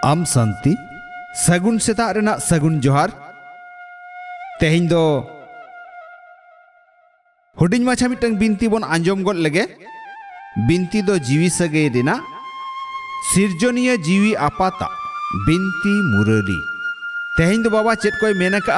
आम शांति सगुन सेता रेना सगुन जोहार तेहिं दो हुडिंग माछा मिटंग बिनती बोन आंजोम गोद लगे बिनती दो जीवी सगे रेना सिरजोनिया जीवी आपाता बिनती मुरली तेहिं दो बाबा चेत कोई मेना का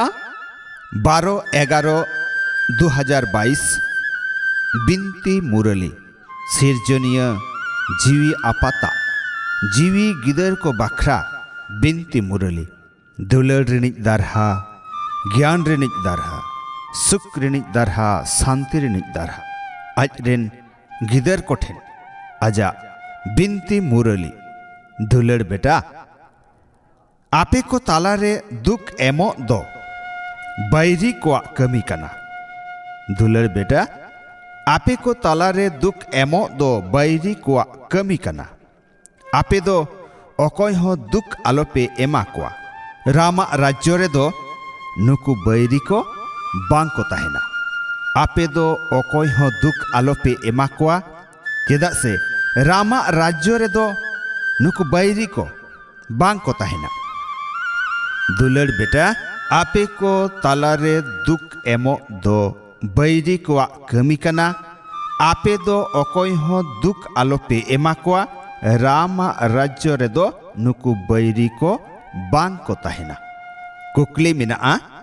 12/11/2022 बिनती मुरली सिरजोनिया जीवी आपाता जीवी गिदर को बखरा बिनती मुरली दुलड़ रिनिक दारहा ज्ञान रिनिक दारहा सुख रिनिक दारहा शांति रिनिक दारहा आज रेन गिदर कोठेन आजा बिनती मुरली दुलड़ बेटा आपे को तालारे दुख एमो दो बैरी को कमी कना दुलड़ बेटा आपे को तालारे दुख एमो दो बैरी को कमी कना आपे दो अकय हो दुख आलोपे एमा कोआ रामा राज्य रे दो नुकु बैरी को बांग को ताहेना आपे दो अकय हो दुख आलोपे एमा कोआ चेदा से रामा राज्य रे दो नुकु बैरी को बांग को ताहेना दुलड़ बेटा आपे को तालारे दुख एमो दो बैरी को कमी कना आपे दो अकय हो दुख आलोपे एमा कोआ रामा राज्य रे दो नुकु बैरी को बांग को ताहेना कुकली मिना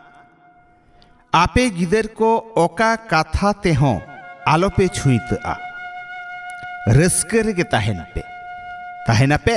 आपे गिदर को ओका काथा ते हो आलोपे छुईता रस्कर के ताहेना पे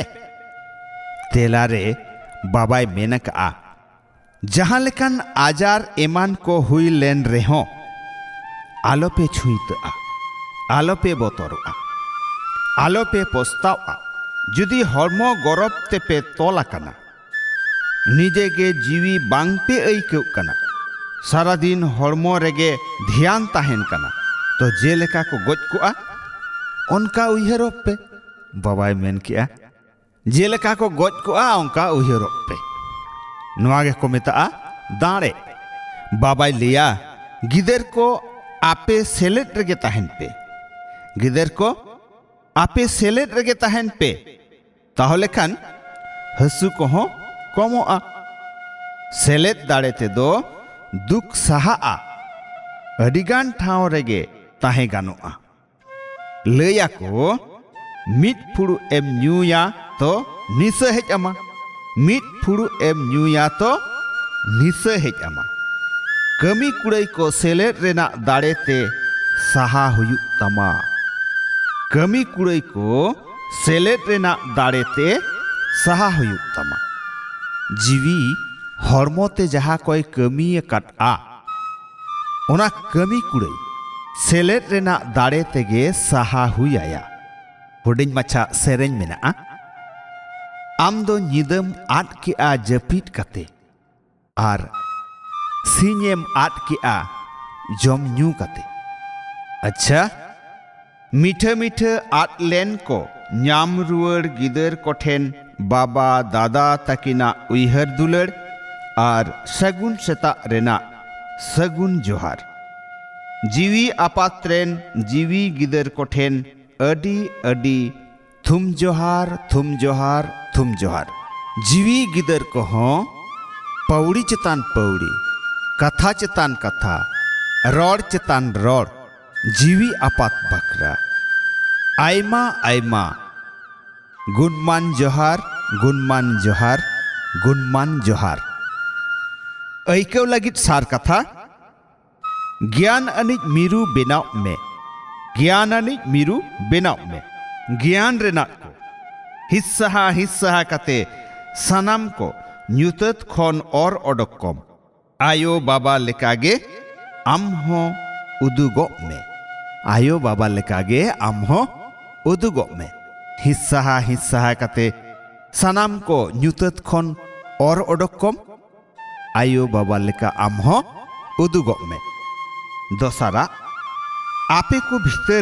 तेलारे बाबाई मेनक जहां लेकन आजार एमान को हुई लेन रे हो आलोपे छुईता आलोपे बोतरुआ आलोपे पोस्तावा जुदी हर्मो गौरव तेपे तोला कना निजे के जीवी बांग पे ऐकव कना सारा दिन हर्मो रेगे ध्यान ताहेन कना तो जेलेका को गोज कुआ उनका उयहरोप पे बाबाई मेन किया जेलेका को गोज कुआ उनका उयहरोप पे नुआगे को मेता दाड़े बाबाई लिया गिदर को आपे सेलेट रेगे ताहेन पे गिदर को आपे सेलेट रेगे ताहेन पे ताहले खान हसु को हो कमोआ सेलेट दाड़े ते दो दुख सहा अडिगान ठाव रेगे ताहे गानोआ लया को मिट फुड़ू एम न्यूया तो निसे हेज अमा मिट फुड़ू एम न्यूया तो निसे हेज अमा कमी कुड़ई को सेलेट रेना दाड़े ते सहा हुयु तमा कमी कुड़ई को सेलेट रेना दाड़े ते सहा हुयु तमा जीवी हरमोते जहा कोई कमी कट ओना कमी कुड़ई सेलेट रेना दाड़े तेगे सहा हुयाया हुडिंग मच्छा सेरेंज मेना आम दो निदम आट के जपीट कते आर सीनेम आट के जम न्यू कते अच्छा मीठे मीठे आट लेन को न्याम रुअर गिदर कोठेन बाबा दादा तकिना उयहर दुलड़ आर सगुन सेता रेना सगुन जोहार जीवी आपात्रेन जीवी गिदर कोठेन अडी अडी थुम जोहार थुम जोहार थुम जोहार जीवी गिदर को हो पौड़ी चेतान पौड़ी कथा चेतान कथा रोड चेतान रोड जीवी आपात बकरा आयमा आयमा गुणमान जोहार गुणमान जोहार गुणमान जोहार ऐकव लगित सार कथा ज्ञान अनिज मिरु बेनाव में ज्ञान अनिज मिरु बेनाव में ज्ञान रेना को हिस्सा कते सनाम को न्यूतत खन और ओडकम आयो बाबा लेकागे आम हो उदुगो में आयो बाबा लेकागे आम हो उदुगो में हिस्सा कते सनाम को न्यूतत खन और ओडकम आयो बाबा लेका आम हो उदुगो में दोसारा आपे को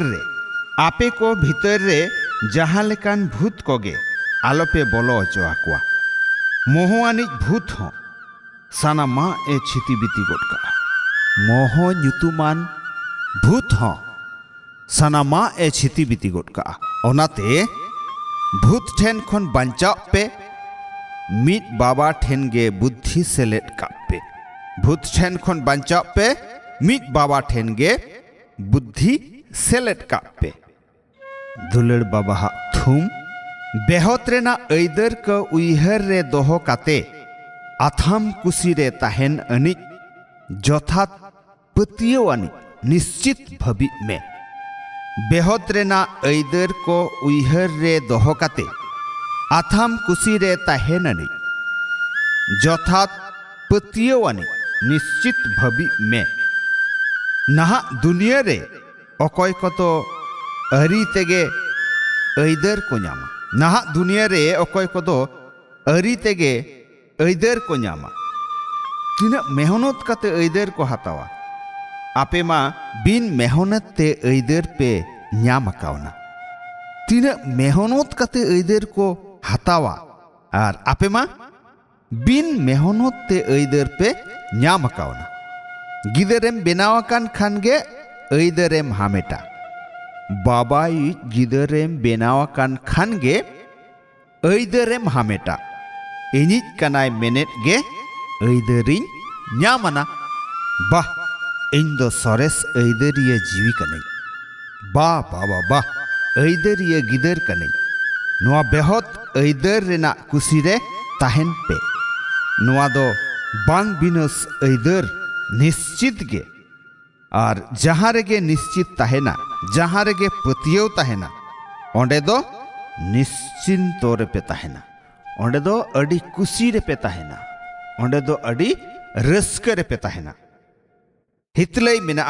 भीतर रे जहां लेकान भूत कोगे आलोपे बोलो अचोआ कुआ मोहआनिज भूत हो सानामा ए छिति बिति गोटका मोह न्युतुमान भूत हो सानामा ए छिति बिति गोटका ओनाते भूत ठेन खन बांचाव पे मीट बाबा ठेन गे बुद्धि सेलेट काप पे भूत ठेन खन बांचाव पे मीट बाबा ठेन गे बुद्धि सेलेट काप पे दुलड़ बाबा हा थुम बेहत रेना ऐदर को उइहर रे दोहो काते आथाम कुसी रे ताहेन अनिक जथात पतियो अनि निश्चित भवि में बेहत रेना ऐदर को उइहर रे दोहो काते आथाम कुसी रे ताहेन अनि जथात पतियो अनि निश्चित भवि में नहा दुनिया रे अकय को तो अरी तेगे ऐदर को न्यामा नहा दुनिया रे अकय को तो अरी तेगे ऐदर को न्यामा तीना मेहनत काते ऐदर को हतावा आपे मा बिन मेहनत ते ऐदर पे न्याम कावना तीना मेहनत काते ऐदर को हतावा और आपे मा बिन मेहनत ते ऐदर पे न्याम कावना गिदरेम बेनावाकान खानगे ऐदरेम हामेटा बाबाई गिदरेम बेनावाकान खानगे ऐदरेम हामेटा इनिज कनाय मेनेट गे ऐदरिन न्यामना बाह इन दो सरेस ऐदरिया जीवी कने बा बाबा बा ऐदरिया गिदर कने नोआ बेहत ऐदर रेना कुसी रे ताहेन पे नोआ दो बांग बिनस ऐदर निश्चित गे और जहाँ रेगे निश्चित ताहेना जहाँ रेगे पतियो ताहेना ओंडे दो निश्चिंत रे पे ताहेना ओंडे दो अड़ी कुसी रे पे ताहेना ओंडे दो अड़ी रस्क रे पे ताहेना हितलई मिना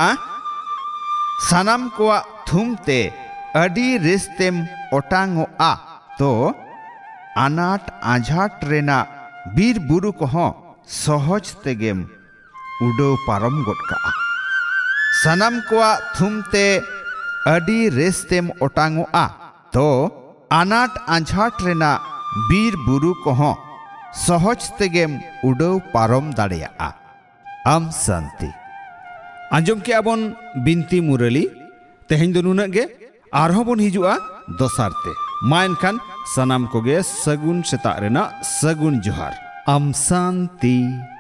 सानाम कोआ थुमते अड़ी रिस्तेम ओटांगो आ तो अनाट आझाट रेना बीर बुरु को हो सहज तेगेम उडो पारम गोटका सानाम कोआ थुमते अड़ी रिस्तेम ओटांगो आ तो अनाट आझाट रेना बीर बुरु को हो सहज तेगेम उडो पारम दाड़ेया आम शांति आंजम के आबन बिनती मुरली तेहें दो नुना गे आरहों बन हिजुआ दोसारते मायन खान सनाम को गे सगुन सेता रेना सगुन जोहार आम शांति।